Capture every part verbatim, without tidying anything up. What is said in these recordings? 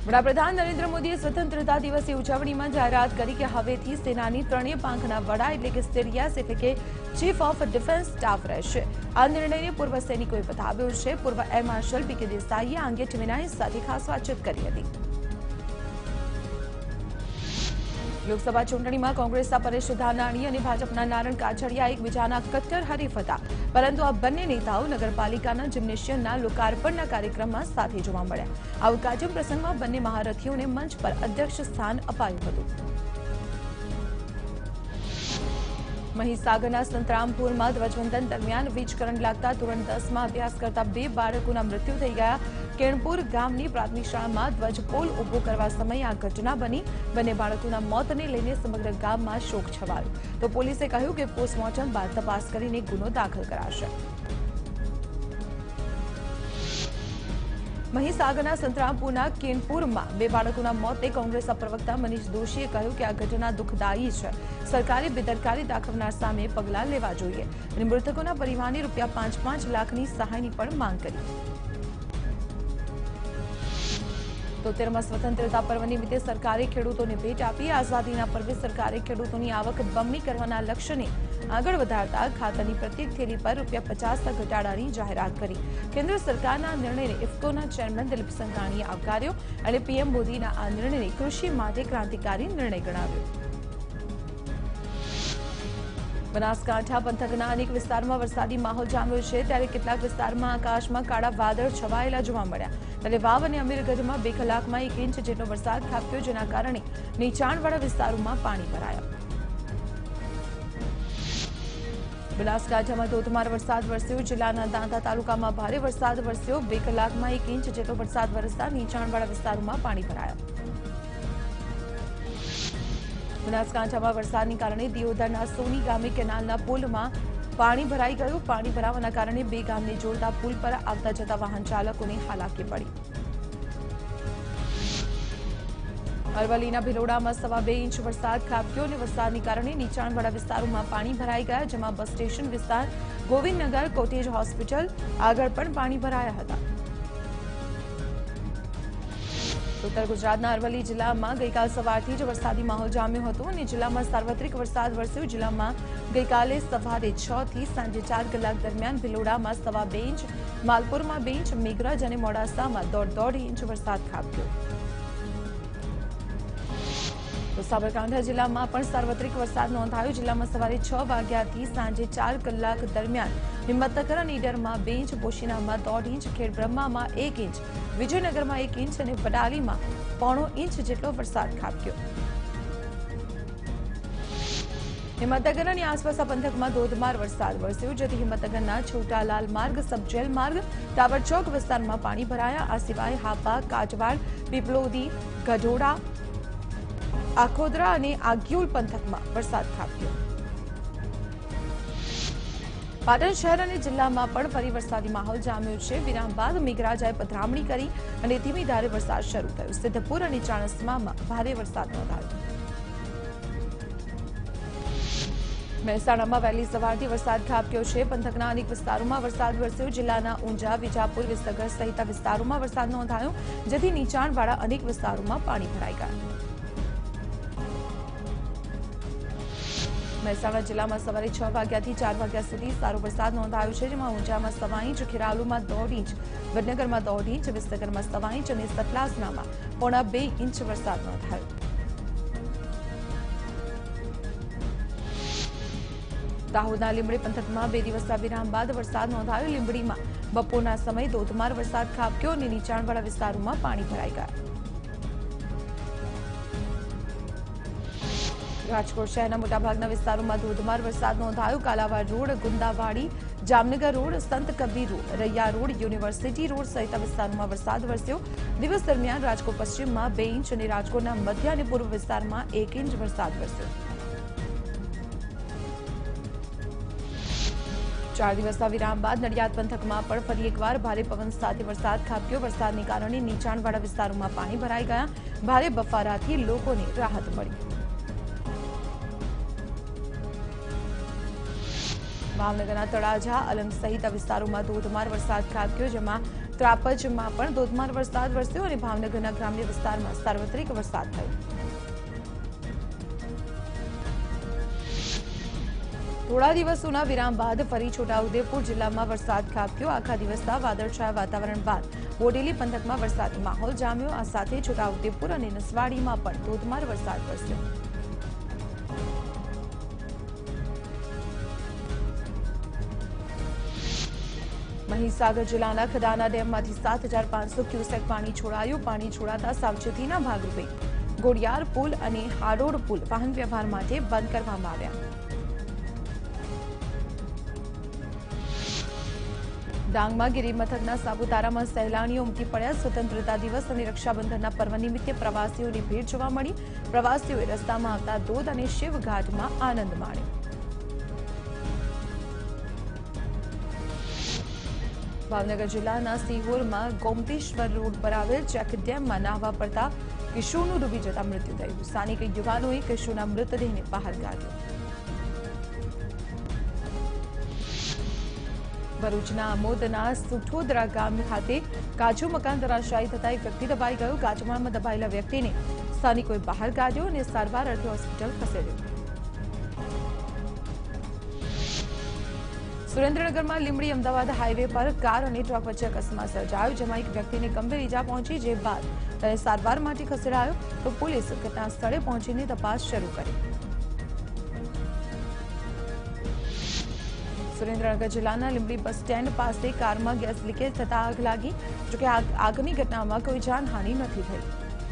વડાપ્રધાન નરેન્દ્ર મોદીએ સ્વતંત્રતા દિવસની ઉજવણીમાં જાહેરાત કરી કે હવેથી સેનાની ત્રણેય પાંખના વડા એટલે કે સીડીએસ એટલે કે ચીફ ઓફ ડિફેન્સ સ્ટાફ રહેશે। આ નિર્ણયને પૂર્વ સૈનિકોએ વધાવ્યો છે। પૂર્વ એર માર્શલ પી કે દેસાઈએ આ અંગે ટીવી નાઇન સાથે ખાસ વાતચીત કરી હતી। લોકસભા ચૂંટણીમાં કોંગ્રેસના પરેશ ધાનાણી અને ભાજપના નારણ કાછડિયા એકબીજાના કટ્ટર હરીફ હતા, પરંતુ આ બંને નેતાઓ નગરપાલિકાના જિમ્નેશિયમના લોકાર્પણના કાર્યક્રમમાં સાથે જોવા મળ્યા। આ ઉદઘાટન પ્રસંગમાં બંને મહારથીઓને મંચ પર અધ્યક્ષ સ્થાન અપાયું હતું। મહીસાગરના સંતરામપુરમાં ધ્વજવંદન દરમિયાન વીજ કરંટ લાગતા ધોરણ દસમાં અભ્યાસ કરતા બે બાળકોના મૃત્યુ થઈ ગયા। કેણપુર ગામની પ્રાથમિક શાળામાં ધ્વજપોલ ઉભો કરવા સમયે આ ઘટના બની। બંને બાળકોના મોતને લઈને સમગ્ર ગામમાં શોક છવાયો, તો પોલીસે કહ્યું કે પોસ્ટમોર્ટમ બાદ તપાસ કરીને ગુનો દાખલ કરાશે। મહીસાગરના સંતરામપુરના કેનપુરમાં બે બાળકોના મોતને કોંગ્રેસના પ્રવક્તા મનીષ દોશીએ કહ્યું કે આ ઘટના દુઃખદાયી છે। સરકારે બેદરકારી દાખવનાર સામે પગલાં લેવા જોઈએ અને મૃતકોના પરિવારને રૂપિયા પાંચ પાંચ લાખની સહાયની પણ માંગ કરી। તોતેરમાં સ્વતંત્રતા પર્વ નિમિત્તે સરકારે ખેડૂતોને ભેટ આપી। આઝાદીના પર્વે સરકારે ખેડૂતોની આવક બમણી કરવાના લક્ષ્યને આગળ વધારતા ખાતરની પ્રત્યેક થેલી પર રૂપિયા પચાસ ઘટાડાની જાહેરાત કરી। કેન્દ્ર સરકારના નિર્ણયને ઇફકોના ચેરમેન દિલીપ સંઘાણીએ આવકાર્યો અને પીએમ મોદીના આ નિર્ણયને કૃષિ માટે ક્રાંતિકારી નિર્ણય ગણાવ્યો। બનાસકાંઠા પંથકના અનેક વિસ્તારમાં વરસાદી માહોલ જામ્યો છે, ત્યારે કેટલાક વિસ્તારમાં આકાશમાં કાળા વાદળ છવાયેલા જોવા મળ્યા। ત્યારે વાવ અને અમીરગઢમાં બે કલાકમાં એક ઇંચ જેટલો વરસાદ ખાબક્યો, જેના કારણે નીચાણવાળા વિસ્તારોમાં પાણી ભરાયા। બનાસકાંઠામાં ધોધમાર વરસાદ વરસ્યો। જિલ્લાના દાંતા તાલુકામાં ભારે વરસાદ વરસ્યો। બે કલાકમાં એક ઇંચ જેટલો વરસાદ વરસતા નીચાણવાળા વિસ્તારોમાં પાણી ભરાયા। બનાસકાંઠામાં વરસાદને કારણે દિયોદરના સોની ગામે કેનાલના પુલમાં પાણી ભરાઈ ગયું। પાણી ભરાવાના કારણે બે ગામને જોડતા પુલ પર આવતા જતા વાહન ચાલકોને હાલાકી પડી। અરવલ્લીના ભિલોડામાં સવા બે ઇંચ વરસાદ ખાબક્યો અને વરસાદને કારણે નીચાણવાળા વિસ્તારોમાં પાણી ભરાઈ ગયા, જેમાં બસ સ્ટેશન વિસ્તાર, ગોવિંદનગર, કોટેજ હોસ્પિટલ આગળ પણ પાણી ભરાયા હતા। ઉત્તર ગુજરાતના અરવલ્લી જિલ્લામાં ગઈકાલ સવારથી જ વરસાદી માહોલ જામ્યો હતો અને જિલ્લામાં સાર્વત્રિક વરસાદ વરસ્યો। જિલ્લામાં ગઈકાલે સવારે છ થી સાંજે ચાર કલાક દરમિયાન ભિલોડામાં સવા બે ઇંચ, માલપુરમાં બે ઇંચ, મેઘરજ અને મોડાસામાં દોઢ દોઢ ઇંચ વરસાદ ખાબક્યો। તો સાબરકાંઠા जिल्लाમાં પણ સાર્વત્રિક વરસાદ નોંધાયો। જિલ્લામાં સવારે છ વાગ્યાથી સાંજે ચાર કલાક દરમિયાન હિંમતનગર અને ઈડરમાં બે ઇંચ, બોશીનામાં દોઢ ઇંચ, ખેડબ્રહ્મામાં એક ઇંચ, વિજયનગરમાં એક ઇંચ અને વડાલીમાં પોણો ઇંચ જેટલો વરસાદ ખાબક્યો। હિંમતનગર અને આસપાસના પંથકમાં ધોધમાર વરસાદ વરસ્યો, જેથી હિંમતનગરના છોટાલાલ માર્ગ, સબજેલ માર્ગ, ટાવર ચોક વિસ્તારમાં પાણી ભરાયા। આ સિવાય હાપા, કાજવાડ, પીપલોદી, ગઢોડા, આખોદરા અને આગિયોલ પંથકમાં વરસાદ ખાબક્યો। પાટણ શહેર અને જિલ્લામાં પણ ફરી વરસાદી માહોલ જામ્યો છે। વિરામ બાદ મેઘરાજાએ પધરામણી કરી અને ધીમી ધારે વરસાદ શરૂ થયો। સિદ્ધપુર અને ચાણસ્મામાં ભારે વરસાદ નોંધાયો। મહેસાણામાં વહેલી સવારથી વરસાદ ખાબક્યો છે। પંથકના અનેક વિસ્તારોમાં વરસાદ વરસ્યો। જિલ્લાના ઊંઝા, વિજાપુર, વિસનગર સહિતના વિસ્તારોમાં વરસાદ નોંધાયો, જેથી નીચાણવાળા અનેક વિસ્તારોમાં પાણી ભરાઈ ગયા। મહેસાણા જિલ્લામાં સવારે છ વાગ્યાથી ચાર વાગ્યા સુધી સારો વરસાદ નોંધાયો છે, જેમાં ઊંઝામાં સવા ઇંચ, ખેરાલુમાં દોઢ ઇંચ, વડનગરમાં દોઢ ઇંચ, વિસનગરમાં સવા ઇંચ અને સતલાસણામાં પોણા બે ઇંચ વરસાદ નોંધાયો। દાહોદના લીંબડી પંથકમાં બે દિવસના વિરામ બાદ વરસાદ નોંધાયો। લીંબડીમાં બપોરના સમયે ધોધમાર વરસાદ ખાબક્યો અને નીચાણવાળા વિસ્તારોમાં પાણી ભરાઈ ગયા। રાજકોટ શહેરના મોટાભાગના વિસ્તારોમાં ધોધમાર વરસાદ નોંધાયો। Kalawad road, Gundawadi, Jamnagar road, Sant Kabir road, Raiya road, university road સહિતના વિસ્તારોમાં વરસાદ વરસ્યો। દિવસ દરમિયાન રાજકોટ પશ્ચિમમાં બે ઇંચ અને રાજકોટના મધ્ય અને પૂર્વ વિસ્તારમાં એક ઇંચ વરસાદ વરસ્યો। ચાર દિવસના વિરામ બાદ નડિયાદ પંથકમાં પણ ફરી એકવાર ભારે પવન સાથે વરસાદ ખાબક્યો। વરસાદને કારણે નીચાણવાળા વિસ્તારોમાં પાણી ભરાઈ ગયા। ભારે બફારાથી લોકોને રાહત મળી। ભાવનગરના તળાજા, અલંગ સહિત વિસ્તારોમાં ધોધમાર વરસાદ ખાબક્યો, જેમાં ત્રાપજમાં પણ ધોધમાર વરસાદ વરસ્યો અને ભાવનગરના ગ્રામ્ય વિસ્તારમાં સાર્વત્રિક વરસાદ થયો. થોડા દિવસોના વિરામ બાદ ફરી છોટાઉદેપુર જિલ્લામાં વરસાદ ખાબક્યો. આખા દિવસના વાદળછાયા વાતાવરણ બાદ બોડેલી પંથકમાં વરસાદી માહોલ જામ્યો. આ સાથે છોટાઉદેપુર અને નસવાડીમાં પણ ધોધમાર વરસાદ વરસ્યો. મહીસાગર જિલ્લાના ખદાના ડેમમાંથી સાત હજાર પાંચસો ક્યુસેક પાણી છોડાયું. પાણી છોડાતા સાવચેતીના ભાગરૂપે ગોડિયાર પુલ અને હાડોડ પુલ વાહન વ્યવહાર માટે બંધ કરવામાં આવ્યા. ડાંગમાં ગિરિમથકના સાપુતારામાં સહેલાણીઓ ઉમટી પડ્યા. સ્વતંત્રતા દિવસ અને રક્ષાબંધનના પર્વ નિમિત્તે પ્રવાસીઓની ભીડ જોવા મળી. પ્રવાસીઓએ રસ્તામાં આવતા ધોધ અને શિવઘાટમાં આનંદ માણ્યો. ભાવનગર જિલ્લાના સિહોરમાં ગોમતીશ્વર રોડ પર આવેલ ચેક ડેમમાં નાહવા પડતા કિશોરનું ડૂબી જતા મૃત્યુ થયું. સ્થાનિક યુવાનોએ કિશોરના મૃતદેહને બહાર કાઢ્યો. ભરૂચના આમોદના સુઠોદરા ગામ ખાતે કાચું મકાન ધરાશાયી થતા એક વ્યક્તિ દબાઈ ગયો. કાચમાળમાં દબાયેલા વ્યક્તિને સ્થાનિકોએ બહાર કાઢ્યો અને સારવાર અર્થે હોસ્પિટલ ખસેડ્યો. સુરેન્દ્રનગરમાં લીંબડી અમદાવાદ હાઈવે પર કાર અને ટ્રક વચ્ચે અકસ્માત સર્જાયો, જેમાં એક વ્યક્તિને ગંભીર ઈજા પહોંચી, જે બાદ તેને સારવાર માટે ખસેડાયો તો પોલીસ ઘટના સ્થળે પહોંચીને તપાસ શરૂ કરી. સુરેન્દ્રનગર જિલ્લાના લીંબડી બસ સ્ટેન્ડ પાસે કારમાં ગેસ લીકેજ થતા આગ લાગી. જોકે આગની ઘટનામાં કોઈ જાનહાનિ નથી થઈ.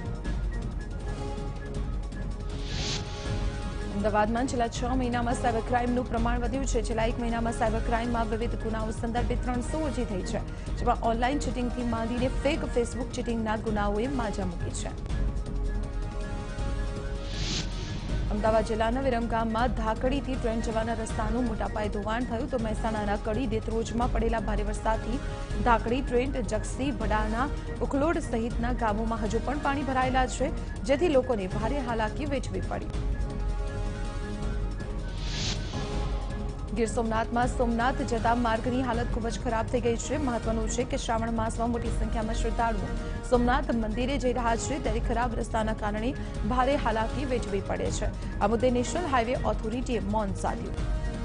અમદાવાદમાં છેલ્લા છ મહિનામાં સાયબર ક્રાઇમનું પ્રમાણ વધ્યું છે. છેલ્લા એક મહિનામાં સાયબર ક્રાઇમમાં વિવિધ ગુનાઓ સંદર્ભે ત્રણસો ઓછી થઈ છે, જેમાં ઓનલાઈન ચીટિંગથી માંડીને ફેક ફેસબુક ચીટિંગના ગુનાઓએ માજા મૂકી છે. અમદાવાદ જિલ્લાના વિરમગામમાં ધાકડીથી ટ્રેન જવાના રસ્તાનું મોટા પાયે ધોવાણ થયું તો મહેસાણાના કડી દેત્રોજમાં પડેલા ભારે વરસાદથી ધાકડી, ટ્રેન્ટ, જગસી, ભડાના, ઉખલોડ સહિતના ગામોમાં હજુ પણ પાણી ભરાયેલા છે, જેથી લોકોને ભારે હાલાકી વેઠવી પડી. ગીર સોમનાથમાં સોમનાથ જતા માર્ગની હાલત ખૂબ જ ખરાબ થઈ ગઈ છે. મહત્વનું છે કે શ્રાવણ માસમાં મોટી સંખ્યામાં શ્રદ્ધાળુઓ સોમનાથ મંદિરે જઈ રહ્યા છે, ત્યારે ખરાબ રસ્તાના કારણે ભારે હાલાકી વેઠવી પડે છે. આ મુદ્દે નેશનલ હાઈવે ઓથોરિટીએ મૌન સાધ્યું.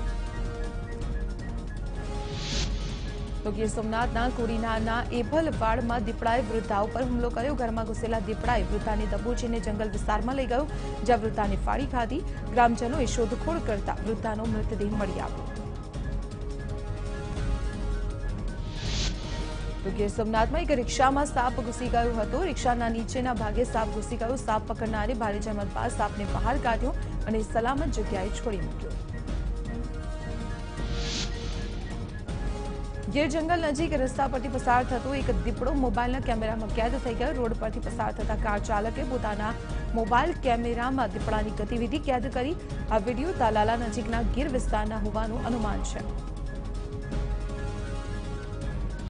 તો ગીર સોમનાથના કોડીનારના એભલવાડમાં દીપડાએ વૃદ્ધા ઉપર હુમલો કર્યો. ઘરમાં ઘૂસેલા દીપડાએ વૃદ્ધાને દબોચીને જંગલ વિસ્તારમાં લઈ ગયો, જ્યાં વૃદ્ધાને ફાડી ખાધી. ગ્રામજનોએ શોધખોળ કરતા વૃદ્ધાનો મૃતદેહ મળી આવ્યો. તો ગીર સોમનાથમાં એક રિક્ષામાં સાપ ઘૂસી ગયો હતો. રિક્ષાના નીચેના ભાગે સાપ ઘૂસી ગયો. સાપ પકડનારે ભારે જહેમત બાદ સાપને બહાર કાઢ્યો અને સલામત જગ્યાએ છોડી મૂક્યો. ગીર જંગલ નજીક રસ્તા પરથી પસાર થતો એક દીપડો મોબાઈલના કેમેરામાં કેદ થઈ ગયો. રોડ પરથી પસાર થતા કાર ચાલકે પોતાના મોબાઈલ કેમેરામાં દીપડાની ગતિવિધિ કેદ કરી. આ વિડીયો તાલાલા નજીકના ગીર વિસ્તારના હોવાનું અનુમાન છે.